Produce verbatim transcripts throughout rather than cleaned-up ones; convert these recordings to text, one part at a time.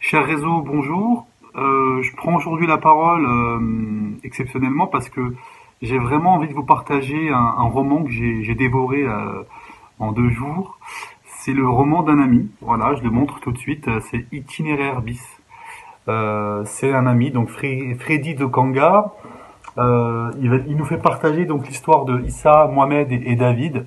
Cher réseau, bonjour. Euh, je prends aujourd'hui la parole euh, exceptionnellement parce que j'ai vraiment envie de vous partager un, un roman que j'ai j'ai dévoré euh, en deux jours. C'est le roman d'un ami. Voilà, je le montre tout de suite. Euh, C'est Itinéraire bis. Euh, c'est un ami, donc Fre- Freddy de Kanga. Euh, il, va- il nous fait partager donc l'histoire de Issa, Mohamed et, et David,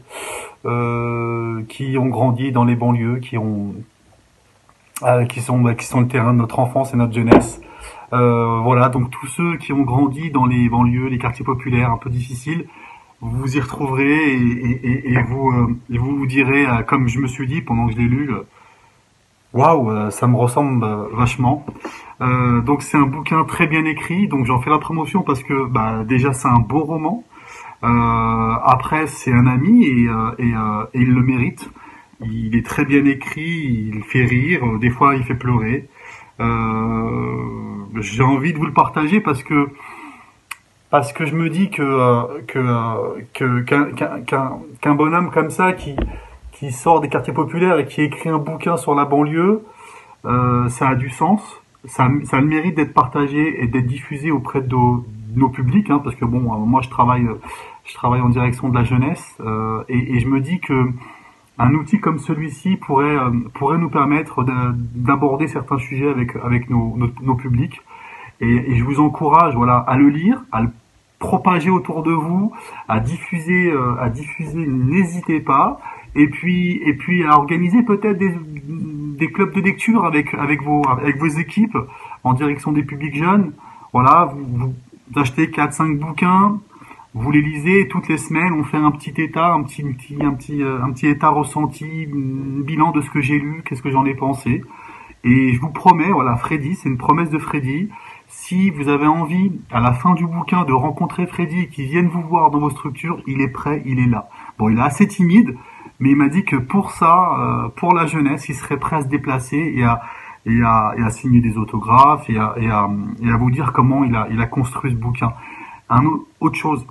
euh, qui ont grandi dans les banlieues, qui ont euh, qui sont bah, qui sont le terrain de notre enfance et notre jeunesse. Euh, voilà, donc tous ceux qui ont grandi dans les banlieues, les quartiers populaires un peu difficiles, vous vous y retrouverez et, et, et, et vous euh, et vous vous direz, euh, comme je me suis dit pendant que je l'ai lu, euh, waouh, euh, ça me ressemble euh, vachement. Euh, donc c'est un bouquin très bien écrit, donc j'en fais la promotion parce que bah, déjà c'est un beau roman. Euh, après c'est un ami et, euh, et, euh, et il le mérite. Il est très bien écrit, il fait rire, euh, des fois il fait pleurer. Euh, j'ai envie de vous le partager parce que parce que je me dis que euh, que euh, que- qu'un qu'un qu'un qu'un bonhomme comme ça qui qui sort des quartiers populaires et qui écrit un bouquin sur la banlieue, euh, ça a du sens, ça a- ça a le mérite d'être partagé et d'être diffusé auprès de nos, de nos publics, hein, parce que bon, euh, moi je travaille euh, je travaille en direction de la jeunesse euh, et, et je me dis que un outil comme celui-ci pourrait euh, pourrait nous permettre de- d'aborder certains sujets avec avec nos nos, nos publics. Et, et je vous encourage, voilà, à le lire, à le propager autour de vous, à diffuser, euh, à diffuser. N'hésitez pas. Et puis, et puis à organiser peut-être des, des clubs de lecture avec avec vos avec vos équipes en direction des publics jeunes. Voilà, vous, vous achetez quatre cinq bouquins, vous les lisez et toutes les semaines. On fait un petit état, un petit, un petit, un petit, euh, un petit état ressenti, un bilan de ce que j'ai lu, qu'est-ce que j'en ai pensé. Et je vous promets, voilà, Freddy, c'est une promesse de Freddy. Si vous avez envie, à la fin du bouquin, de rencontrer Freddy, qui vienne vous voir dans vos structures, il est prêt, il est là. Bon, il est assez timide, mais il m'a dit que pour ça, euh, pour la jeunesse, il serait prêt à se déplacer et à, et à, et à signer des autographes et à, et à, et à vous dire comment il a, il a construit ce bouquin. Un autre, autre chose,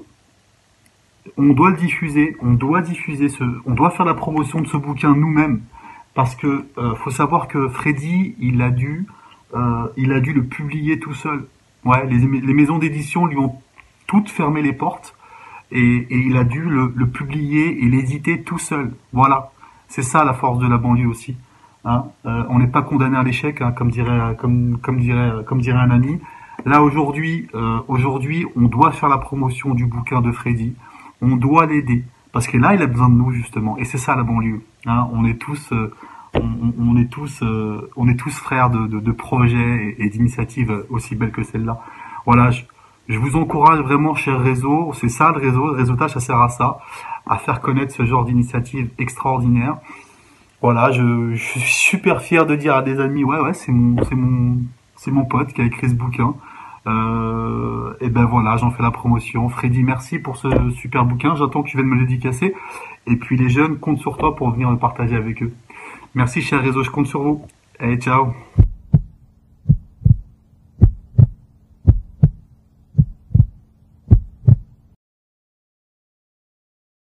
on doit le diffuser, on doit diffuser ce, on doit faire la promotion de ce bouquin nous-mêmes, parce que euh, faut savoir que Freddy, il a dû, euh, il a dû le publier tout seul. Ouais, les, les maisons d'édition lui ont toutes fermé les portes et, et il a dû le, le publier et l'éditer tout seul. Voilà, c'est ça la force de la banlieue aussi. Hein. Euh, on n'est pas condamné à l'échec, hein, comme dirait, comme, comme dirait, comme dirait un ami. Là aujourd'hui, euh, aujourd'hui, on doit faire la promotion du bouquin de Freddy. On doit l'aider parce que là, il a besoin de nous justement. Et c'est ça la banlieue. Hein. On est tous, euh, on, on est tous, euh, on est tous frères de, de, de projets et, et d'initiatives aussi belles que celle-là. Voilà. Je, je vous encourage vraiment, cher réseau. C'est ça le réseau. Le réseautage, ça sert à ça, à faire connaître ce genre d'initiative extraordinaire. Voilà, je, je suis super fier de dire à des amis, ouais, ouais, c'est mon, c'est mon, c'est mon pote qui a écrit ce bouquin. Euh, et ben voilà, j'en fais la promotion. Freddy, merci pour ce super bouquin. J'attends que tu viennes me le dédicacer. Et puis les jeunes comptent sur toi pour venir le partager avec eux. Merci, cher réseau, je compte sur vous. Allez, ciao.